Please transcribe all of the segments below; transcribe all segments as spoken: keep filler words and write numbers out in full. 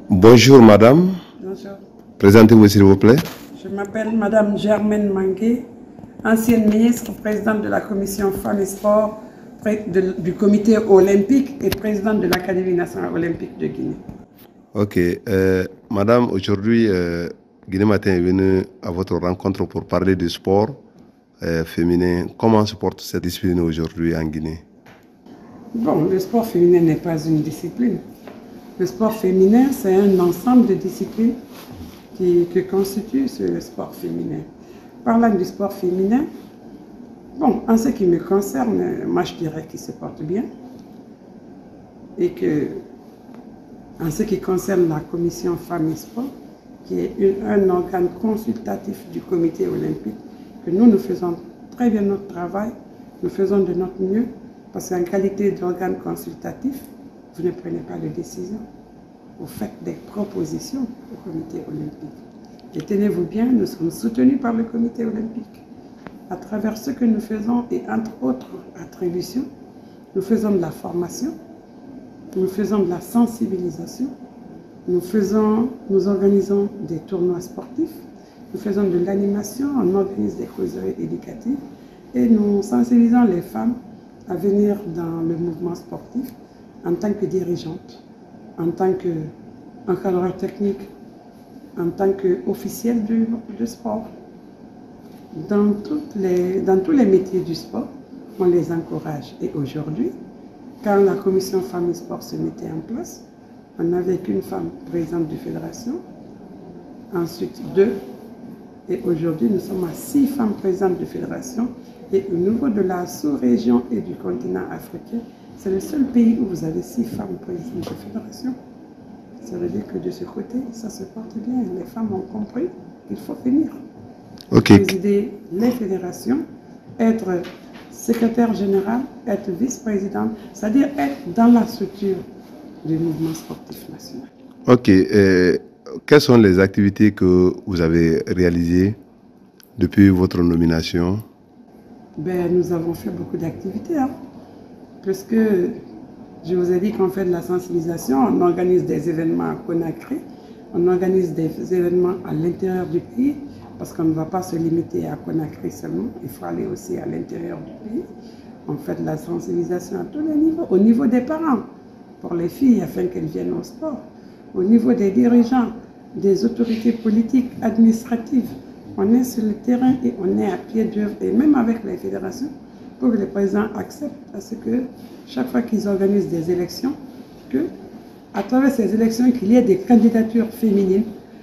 Bonjour madame. Bonjour. Présentez-vous s'il vous plaît. Je m'appelle madame Germaine Mangué, ancienne ministre, présidente de la commission femmes et sport de, du comité olympique et présidente de l'Académie nationale olympique de Guinée. Ok. Euh, madame, aujourd'hui, euh, Guinée Matin est venu à votre rencontre pour parler du sport euh, féminin. Comment se porte cette discipline aujourd'hui en Guinée? Bon, le sport féminin n'est pas une discipline. Le sport féminin, c'est un ensemble de disciplines qui, qui constituent ce sport féminin. Parlant du sport féminin, bon, en ce qui me concerne, moi je dirais qu'il se porte bien. Et que, en ce qui concerne la commission femmes et sport, qui est une, un organe consultatif du comité olympique, que nous, nous faisons très bien notre travail, nous faisons de notre mieux, parce qu'en qualité d'organe consultatif, vous ne prenez pas de décision, vous faites des propositions au comité olympique. Et tenez-vous bien, nous sommes soutenus par le comité olympique. À travers ce que nous faisons, et entre autres attributions, nous faisons de la formation, nous faisons de la sensibilisation, nous, faisons, nous organisons des tournois sportifs, nous faisons de l'animation, on organise des causeries éducatives et nous sensibilisons les femmes à venir dans le mouvement sportif en tant que dirigeante, en tant qu'encadreur technique, en tant qu'officiel de, de sport. Dans, toutes les, dans tous les métiers du sport, on les encourage. Et aujourd'hui, quand la commission femmes et sport se mettait en place, on n'avait qu'une femme présidente de fédération, ensuite deux, et aujourd'hui nous sommes à six femmes présidentes de fédération. Et au niveau de la sous-région et du continent africain, c'est le seul pays où vous avez six femmes présidentes de fédération. Ça veut dire que de ce côté, ça se porte bien. Les femmes ont compris qu'il faut venir okay. présider les fédérations, être secrétaire général, être vice-présidente, c'est-à-dire être dans la structure du mouvement sportif national. Ok. Euh, quelles sont les activités que vous avez réalisées depuis votre nomination? Ben, nous avons fait beaucoup d'activités, hein, puisque je vous ai dit qu'on fait de la sensibilisation, on organise des événements à Conakry, on organise des événements à l'intérieur du pays, parce qu'on ne va pas se limiter à Conakry seulement, il faut aller aussi à l'intérieur du pays. On fait de la sensibilisation à tous les niveaux, au niveau des parents, pour les filles, afin qu'elles viennent au sport, au niveau des dirigeants, des autorités politiques, administratives. On est sur le terrain et on est à pied d'œuvre, et même avec les fédérations, pour que les présidents acceptent à ce que chaque fois qu'ils organisent des élections, que à travers ces élections, qu'il y ait des candidatures féminines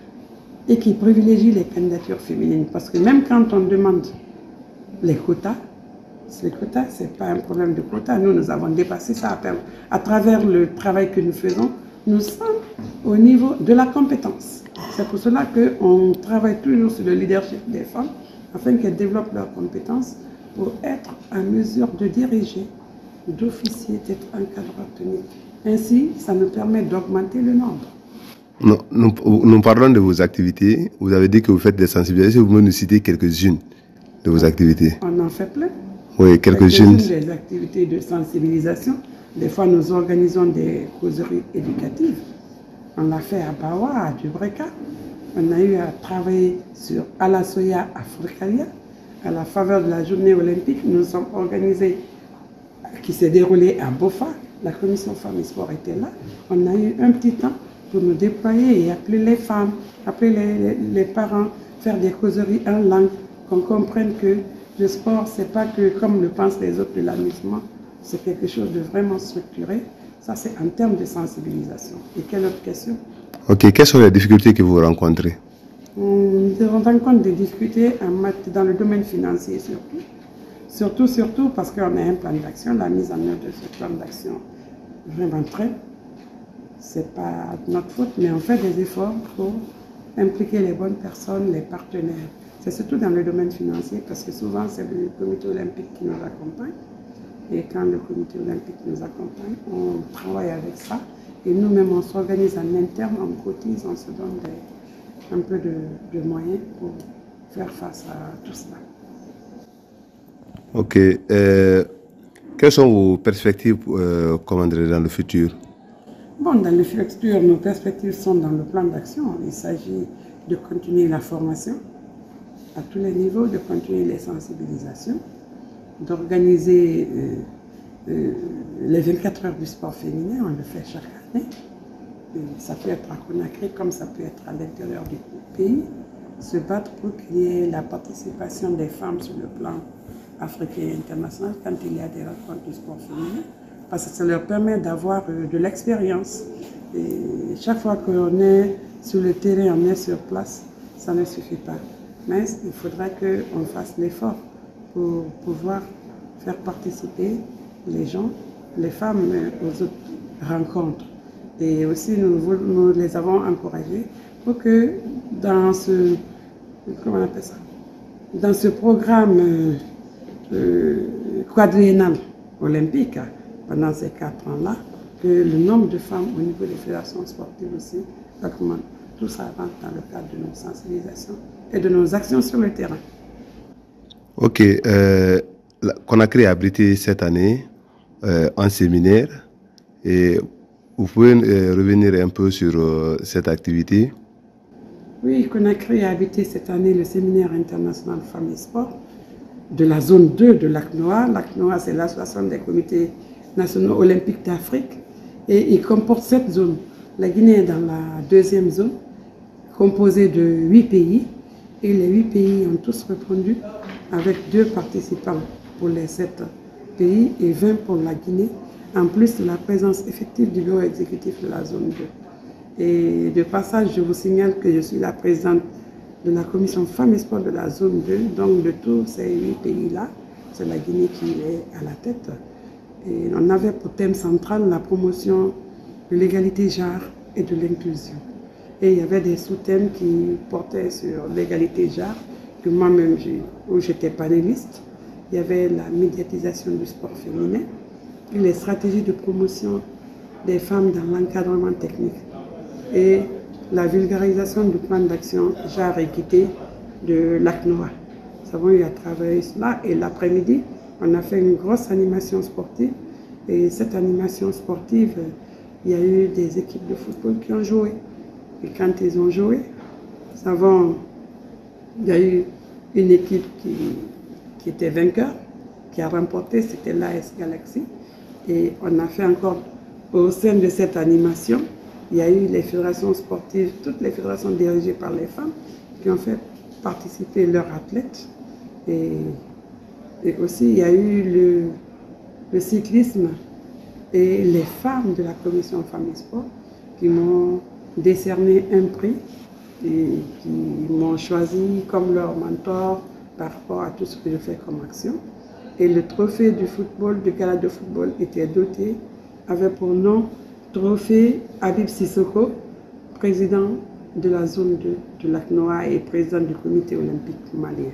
et qu'ils privilégient les candidatures féminines. Parce que même quand on demande les quotas, les quotas, ce n'est pas un problème de quotas. Nous, nous avons dépassé ça à, à travers le travail que nous faisons. Nous sommes au niveau de la compétence. C'est pour cela qu'on travaille toujours sur le leadership des femmes, afin qu'elles développent leurs compétences pour être en mesure de diriger, d'officier, d'être encadreur technique. Ainsi, ça nous permet d'augmenter le nombre. Nous, nous, nous parlons de vos activités. Vous avez dit que vous faites des sensibilisations. Vous pouvez nous citer quelques-unes de vos activités? On en fait plein. Oui, quelques-unes. Quelques des activités de sensibilisation. Des fois, nous organisons des causeries éducatives. On l'a fait à Bawa, à Dubreka. On a eu à travailler sur Alasoya, à Furkalia. À la faveur de la journée olympique, nous sommes organisés, qui s'est déroulée à Bofa. La commission femmes et sport était là. On a eu un petit temps pour nous déployer et appeler les femmes, appeler les, les, les parents, faire des causeries en langue, qu'on comprenne que le sport, c'est pas que comme le pensent les autres de l'amusement, c'est quelque chose de vraiment structuré. Ça, c'est en termes de sensibilisation. Et quelle autre question? Ok, quelles sont les difficultés que vous rencontrez? Nous rencontrons des difficultés dans le domaine financier surtout. Surtout, surtout parce qu'on a un plan d'action, la mise en œuvre de ce plan d'action vraiment très. C'est pas notre faute, mais on fait des efforts pour impliquer les bonnes personnes, les partenaires. C'est surtout dans le domaine financier parce que souvent c'est le comité olympique qui nous accompagne. Et quand le comité olympique nous accompagne, on travaille avec ça. Et nous-mêmes, on s'organise en interne, on cotise, on se donne des, un peu de, de moyens pour faire face à tout cela. Ok. Euh, quelles sont vos perspectives euh, comment dire, dans le futur? Bon, dans le futur, nos perspectives sont dans le plan d'action. Il s'agit de continuer la formation à tous les niveaux, de continuer les sensibilisations, d'organiser euh, euh, les vingt-quatre heures du sport féminin. On le fait chaque année. Et ça peut être à Conakry comme ça peut être à l'intérieur du pays. Se battre pour qu'il y ait la participation des femmes sur le plan africain et international quand il y a des rencontres du sport féminin. Parce que ça leur permet d'avoir euh, de l'expérience. Et chaque fois qu'on est sur le terrain, on est sur place, ça ne suffit pas. Mais il faudra qu'on fasse l'effort pour pouvoir faire participer les gens, les femmes aux autres rencontres. Et aussi, nous, nous les avons encouragés pour que dans ce, comment on appelle ça, dans ce programme euh, euh, quadriennal olympique, pendant ces quatre ans-là, que le nombre de femmes au niveau des fédérations sportives aussi augmente. Tout ça rentre dans le cadre de nos sensibilisations et de nos actions sur le terrain. Ok, euh, Conakry a abrité cette année euh, un séminaire et vous pouvez euh, revenir un peu sur euh, cette activité? Oui, Conakry a abrité cette année le séminaire international Femmes et Sport de la zone deux de l'A C N O A. L'A C N O A, c'est l'association des comités nationaux olympiques d'Afrique et il comporte sept zones. La Guinée est dans la deuxième zone, composée de huit pays, et les huit pays ont tous répondu avec deux participants pour les sept pays et vingt pour la Guinée, en plus de la présence effective du bureau exécutif de la zone deux. Et de passage, je vous signale que je suis la présidente de la commission Femmes et Sport de la zone deux, donc de tous ces huit pays-là, c'est la Guinée qui est à la tête. Et on avait pour thème central la promotion de l'égalité genre et de l'inclusion. Et il y avait des sous-thèmes qui portaient sur l'égalité genre, que moi-même, où j'étais panéliste. Il y avait la médiatisation du sport féminin et les stratégies de promotion des femmes dans l'encadrement technique et la vulgarisation du plan d'action genre équité de l'A C N O A. Nous avons eu à travailler cela et l'après-midi, on a fait une grosse animation sportive et cette animation sportive, il y a eu des équipes de football qui ont joué. Et quand ils ont joué, nous savons, il y a eu une équipe qui, qui était vainqueur, qui a remporté, c'était l'A S Galaxy. Et on a fait encore, au sein de cette animation, il y a eu les fédérations sportives, toutes les fédérations dirigées par les femmes, qui ont fait participer leurs athlètes. Et, et aussi, il y a eu le, le cyclisme et les femmes de la commission Femmes et Sport qui m'ont décerné un prix et qui m'ont choisi comme leur mentor par rapport à tout ce que je fais comme action. Et le trophée du football, du gala de football était doté, avait pour nom Trophée Habib Sissoko, président de la zone de, de l'A C N O A et président du comité olympique malien.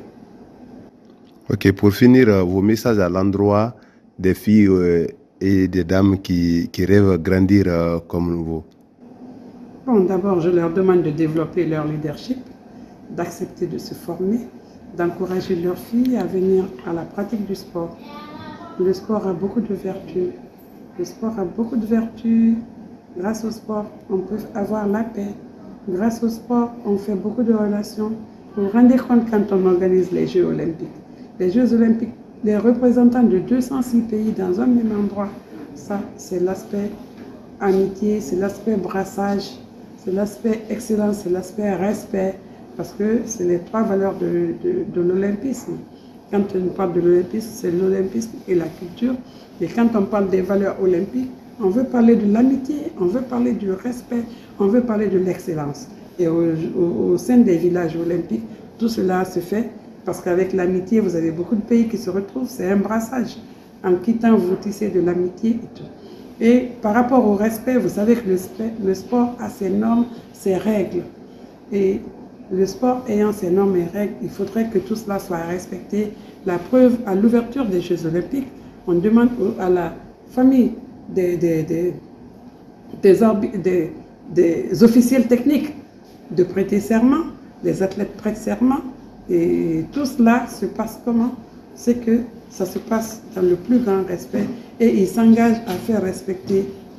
Ok, pour finir, vos messages à l'endroit des filles euh, et des dames qui, qui rêvent grandir euh, comme vous. Bon, d'abord, je leur demande de développer leur leadership, d'accepter de se former, d'encourager leurs filles à venir à la pratique du sport. Le sport a beaucoup de vertus. Le sport a beaucoup de vertus. Grâce au sport, on peut avoir la paix. Grâce au sport, on fait beaucoup de relations. Vous vous rendez compte quand on organise les Jeux olympiques. Les Jeux olympiques, les représentants de deux cent six pays dans un même endroit, ça, c'est l'aspect amitié, c'est l'aspect brassage, c'est l'aspect excellence, c'est l'aspect respect, parce que c'est les trois valeurs de, de, de l'olympisme. Quand on parle de l'olympisme, c'est l'olympisme et la culture. Et quand on parle des valeurs olympiques, on veut parler de l'amitié, on veut parler du respect, on veut parler de l'excellence. Et au, au, au sein des villages olympiques, tout cela se fait parce qu'avec l'amitié, vous avez beaucoup de pays qui se retrouvent, c'est un brassage. En quittant, vous tissez de l'amitié et tout. Et par rapport au respect, vous savez que le, le sport a ses normes, ses règles. Et le sport ayant ses normes et règles, il faudrait que tout cela soit respecté. La preuve, à l'ouverture des Jeux olympiques, on demande à la famille des, des, des, des, des, des officiels techniques de prêter serment, les athlètes prêtent serment. Et tout cela se passe comment? C'est que ça se passe dans le plus grand respect et ils s'engagent à faire respecter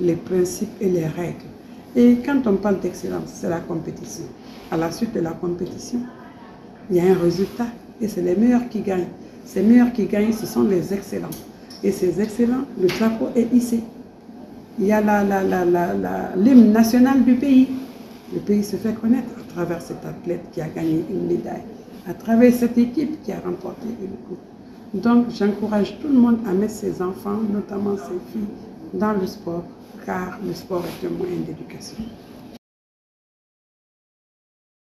les principes et les règles. Et quand on parle d'excellence, c'est la compétition. À la suite de la compétition, il y a un résultat et c'est les meilleurs qui gagnent. Ces meilleurs qui gagnent, ce sont les excellents. Et ces excellents, le drapeau est hissé. Il y a la, la, la, la, la, l'hymne national du pays. Le pays se fait connaître à travers cet athlète qui a gagné une médaille, à travers cette équipe qui a remporté une coupe. Donc, j'encourage tout le monde à mettre ses enfants, notamment ses filles, dans le sport, car le sport est un moyen d'éducation.